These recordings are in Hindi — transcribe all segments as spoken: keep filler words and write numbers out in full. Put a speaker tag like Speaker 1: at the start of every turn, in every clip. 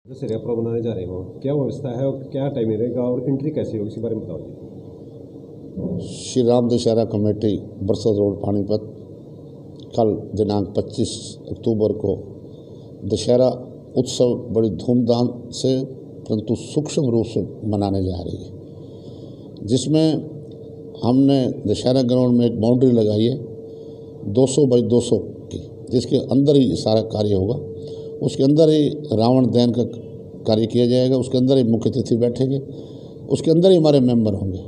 Speaker 1: जैसे रेपरो बनाने जा रहे हो, क्या व्यवस्था है और क्या टाइमिंग रहेगा और एंट्री कैसी होगी, इसी बारे में बताओ जी।
Speaker 2: श्री राम दशहरा कमेटी बरसत रोड पानीपत कल दिनांक पच्चीस अक्टूबर को दशहरा उत्सव बड़ी धूमधाम से परंतु सूक्ष्म रूप से मनाने जा रही है, जिसमें हमने दशहरा ग्राउंड में एक बाउंड्री लगाई है दो सौ बाई दो सौ की, जिसके अंदर ही सारा कार्य होगा। उसके अंदर ही रावण दहन का कार्य किया जाएगा, उसके अंदर ही मुख्य अतिथि बैठेंगे, उसके अंदर ही हमारे मेंबर होंगे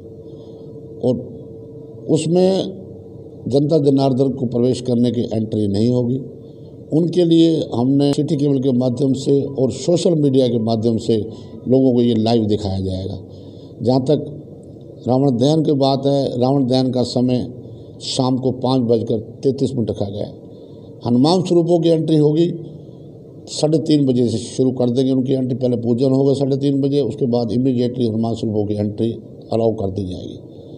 Speaker 2: और उसमें जनता जनार्दन को प्रवेश करने की एंट्री नहीं होगी। उनके लिए हमने सिटी केबल के माध्यम से और सोशल मीडिया के माध्यम से लोगों को ये लाइव दिखाया जाएगा। जहाँ तक रावण दहन की बात है, रावण दहन का समय शाम को पाँच बजकर तैंतीस मिनट रखा गया है। हनुमान स्वरूपों की एंट्री होगी साढ़े तीन बजे से शुरू कर देंगे उनकी एंट्री। पहले पूजन होगा साढ़े तीन बजे, उसके बाद इमीडिएटली हनुमान स्वरूपों की एंट्री अलाउ कर दी जाएगी।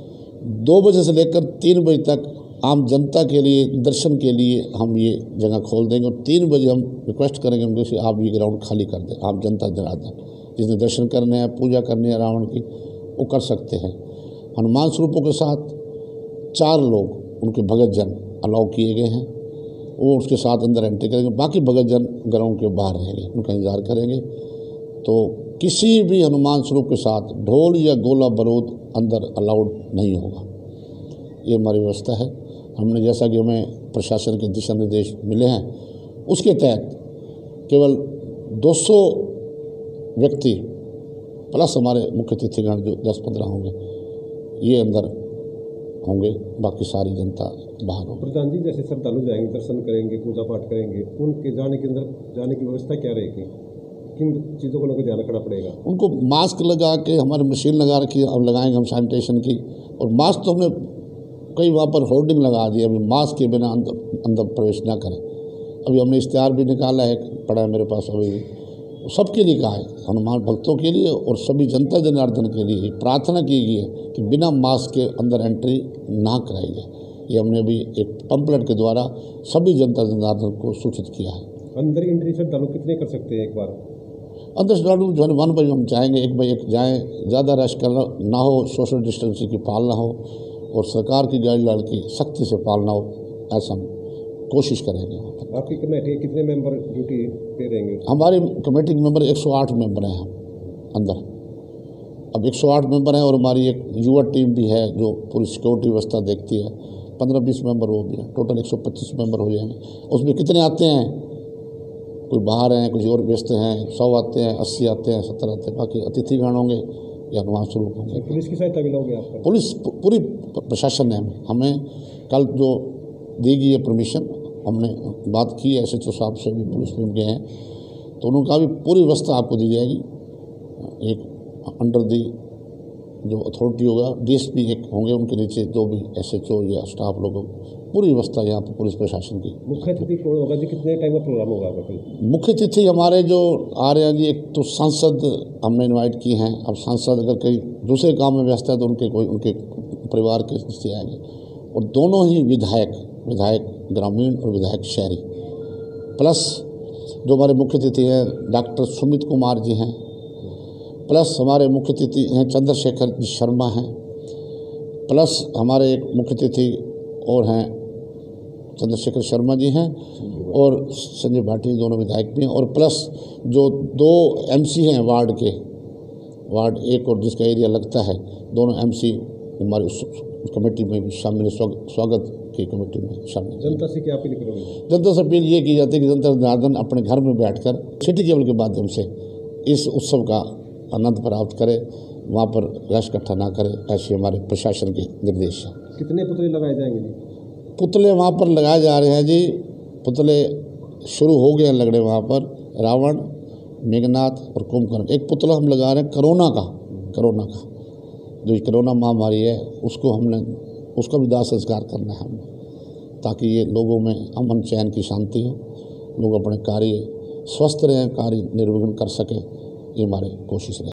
Speaker 2: दो बजे से लेकर तीन बजे तक आम जनता के लिए दर्शन के लिए हम ये जगह खोल देंगे और तीन बजे हम रिक्वेस्ट करेंगे उनके से आप ये ग्राउंड खाली कर दें। आप जनता जनार्दन जिसने दर्शन करने हैं, पूजा करनी है रावण की, वो कर सकते हैं। हनुमान स्वरूपों के साथ चार लोग उनके भगत जन अलाउ किए गए हैं, वो उसके साथ अंदर एंट्री करेंगे। बाकी भगत जन ग्राउंड के बाहर रहेंगे, उनका इंतजार करेंगे। तो किसी भी हनुमान स्वरूप के साथ ढोल या गोला बारूद अंदर अलाउड नहीं होगा। ये हमारी व्यवस्था है। हमने जैसा कि हमें प्रशासन के दिशा निर्देश मिले हैं, उसके तहत केवल दो सौ व्यक्ति प्लस हमारे मुख्य अतिथिगण जो दस पंद्रह होंगे ये अंदर होंगे, बाकी सारी जनता बाहर होगी।
Speaker 1: प्रधान जी, जैसे श्रद्धालु जाएंगे, दर्शन करेंगे, पूजा पाठ करेंगे, उनके जाने के अंदर जाने की व्यवस्था क्या रहेगी? किन चीज़ों को लेकर ध्यान रखना पड़ेगा?
Speaker 2: उनको मास्क लगा के, हमारी मशीन लगा रखी है, अब लगाएंगे हम सैनिटेशन की। और मास्क तो हमने कई वहाँ पर होर्डिंग लगा दी, अभी मास्क के बिना अंदर अंदर प्रवेश ना करें। अभी हमने इश्तिहार भी निकाला है, पड़ा है मेरे पास अभी भी, सबके लिए कहा है, हनुमान भक्तों के लिए और सभी जनता जनार्दन के लिए प्रार्थना की गई है कि बिना मास्क के अंदर एंट्री ना कराई जाए। ये हमने अभी एक पंपलेट के द्वारा सभी जनता जनार्दन को सूचित किया है।
Speaker 1: अंदर एंट्री श्रद्धालु कितने कर सकते हैं एक बार?
Speaker 2: अंदर श्रद्धालु जो है वन बाई हम चाहेंगे एक बाई एक जाएँ, ज़्यादा रश करना ना हो, सोशल डिस्टेंसिंग की पालना हो और सरकार की गाइडलाइन की सख्ती से पालना हो, ऐसा हम कोशिश करेंगे।
Speaker 1: आपकी कमेटी कितने मेंबर ड्यूटी पे रहेंगे?
Speaker 2: हमारी कमेटी के मेंबर एक सौ आठ मेंबर हैं हम अंदर। अब एक सौ आठ मेंबर हैं और हमारी एक युवा टीम भी है जो पूरी सिक्योरिटी व्यवस्था देखती है, पंद्रह बीस मेंबर वो भी है, टोटल एक सौ पच्चीस मेंबर हो जाएंगे। उसमें कितने आते हैं, कोई बाहर हैं, कुछ और व्यस्त हैं, सौ आते हैं, अस्सी आते हैं, सत्तर आते हैं, बाकी अतिथिगण होंगे या हनुमान स्वरूप होंगे।
Speaker 1: पुलिस की सहायता भी लोगे आप?
Speaker 2: पुलिस पूरी प्रशासन ने हमें कल जो दी गई है परमिशन, हमने बात की है एस एच ओ साहब से भी, पुलिस में गए हैं, तो उन्होंने कहा भी पूरी व्यवस्था आपको दी जाएगी। एक अंडर दी जो अथॉरिटी होगा, डी एस पी एक होंगे, उनके नीचे जो भी एस एच ओ या स्टाफ लोग, पूरी व्यवस्था यहाँ पर पुलिस प्रशासन की।
Speaker 1: मुख्य अतिथि कौन होगा जी? कितने टाइम का प्रोग्राम होगा आपका?
Speaker 2: मुख्य अतिथि हमारे जो आ रहे हैं जी, एक तो सांसद हमने इन्वाइट किए हैं। अब सांसद अगर कहीं दूसरे काम में व्यस्त है तो उनके कोई उनके परिवार के से आएंगे, और दोनों ही विधायक विधायक ग्रामीण और विधायक शहरी, प्लस जो हमारे मुख्य अतिथि हैं डॉक्टर सुमित कुमार जी हैं, प्लस हमारे मुख्य अतिथि हैं चंद्रशेखर शर्मा हैं, प्लस हमारे एक मुख्य अतिथि और हैं चंद्रशेखर शर्मा जी हैं और संजय भाटी, दोनों विधायक भी हैं, और प्लस जो दो एम सी हैं वार्ड के, वार्ड एक और जिसका एरिया लगता है, दोनों एम सी हमारे उस कमेटी में भी शामिल, स्वागत की कमेटी में शामिल।
Speaker 1: जनता से क्या अपील करोगे?
Speaker 2: जनता से अपील ये की जाती है कि जनता जनार्दन अपने घर में बैठकर सिटी केबल के माध्यम से इस उत्सव का आनंद प्राप्त करे, वहाँ पर रश इकट्ठा ना करे, ऐसे हमारे प्रशासन के निर्देश हैं।
Speaker 1: कितने पुतले लगाए जाएंगे जी?
Speaker 2: पुतले वहाँ पर लगाए जा रहे हैं जी, पुतले शुरू हो गए हैं लगने वहाँ पर, रावण, मेघनाथ और कुंभकर्ण। एक पुतला हम लगा रहे हैं करोना का, करोना का जो कोरोना महामारी है उसको हमने उसका भी दाह संस्कार करना है हमने, ताकि ये लोगों में अमन चैन की शांति हो, लोग अपने कार्य स्वस्थ रहें, कार्य निर्विघ्न कर सकें, ये हमारी कोशिश है।